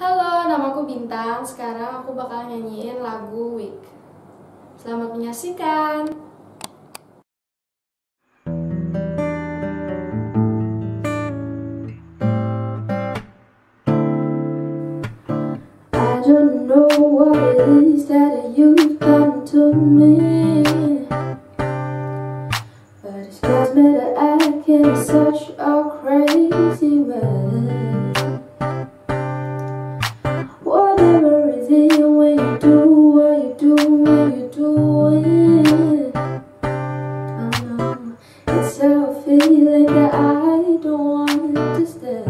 Halo, namaku Bintang. Sekarang aku bakal nyanyiin lagu Week. Selamat menyaksikan. I don't know what it is that you've done to me, but it's got me to act in such a crazy way. Whatever it is, when you do what you do, when you do it, I know it's a feeling that I don't want to stay.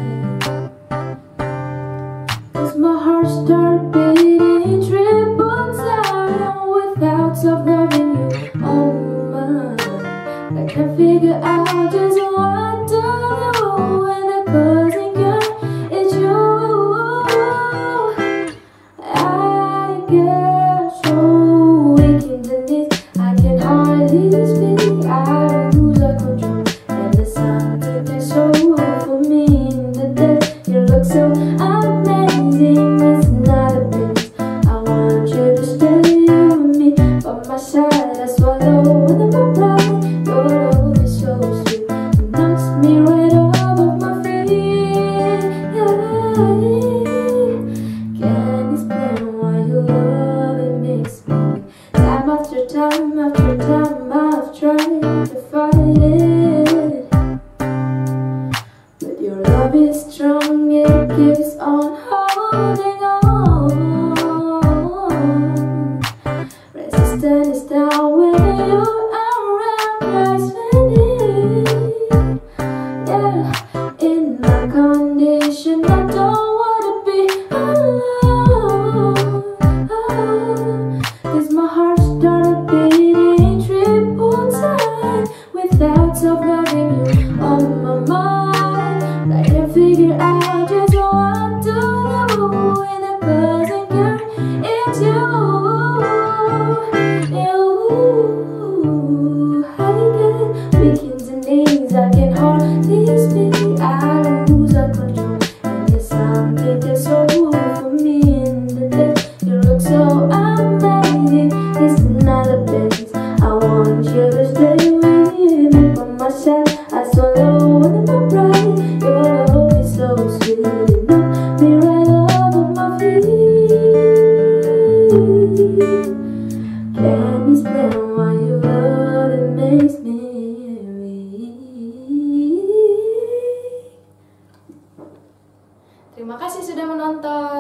'Cause my heart starts beating triple time without stop loving you. Oh my, I can't figure out just what to do when the closing gun is you. I get so weak in the knees, I can hardly speak. I lose control, and there's something that's so for me in the day. You look so amazing, it's not a bit. I want you to stay with me, but my side I swallow with my pride. Your love is so sweet, it knocks me right off my feet. Can't explain why your love, it makes me weak. Time after time after time I've tried to fight it, but your love is strong, it keeps on holding on. Resistance is down when you're around, I spend it. Yeah, in my condition I don't wanna be alone. 'Cause my heart started beating triple time without stop loving you on my mind. I can't figure out just what to do when the closing girl is you. I get weak in the knees, I can hardly speak. I lose control, and there's something that's so for me in the day. You look so amazing, it's not a place. I want you to stay with me, by my side I swallow with my pride. Your love is so sweet, it knocks me right off of my feet. Can't explain why your love, it makes me weak. Terima kasih sudah menonton.